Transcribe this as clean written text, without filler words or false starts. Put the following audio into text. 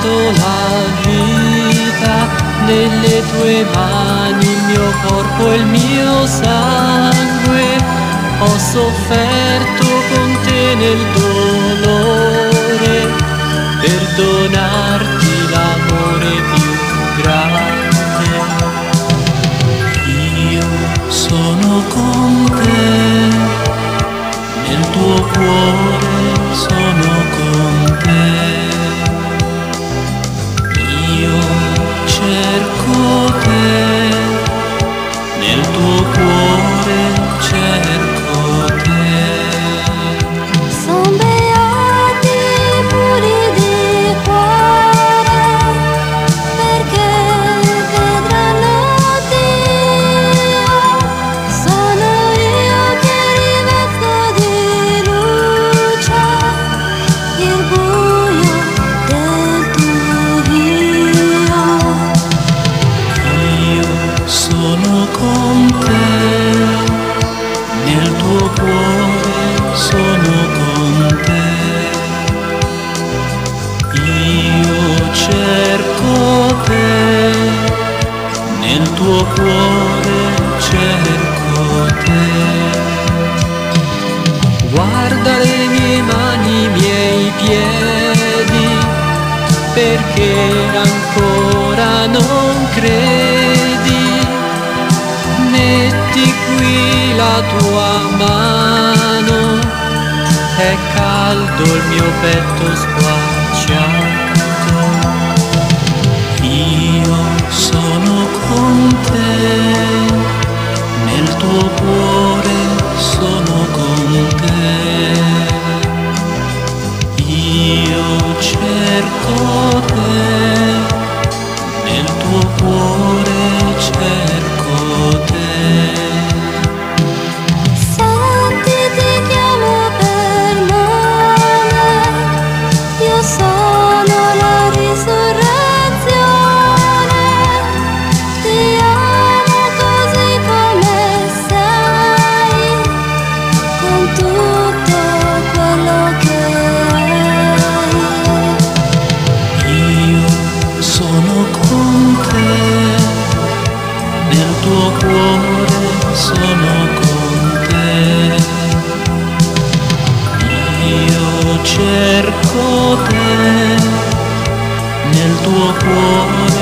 dato la vita, nelle tue mani il mio corpo e il mio sangue, ho sofferto con te nel dolore, per donarti l'amore più grande. Io sono con te, nel tuo cuore sono con te. Io cerco te, nel tuo cuore cerco te. Son beati puri di cuore, perché vedranno Dio. Sono io che rivesto di luce il buio del tuo io. Io sono con te, nel tuo cuore sono con te. Io cerco te, nel tuo cuore cerco te. Guarda le mie mani, i miei piedi, perché ancora non credi. Metti qui la tua mano, è caldo il mio petto squarciato. Io sono con te, nel tuo cuore sono con te. Io cerco te, nel tuo cuore cerco te. Senti, ti chiamo per nome, io sono la risurrezione, ti amo così come sei, con tutto quello che hai. Io sono con te, nel tuo cuore sono con te. Io cerco te, nel tuo cuore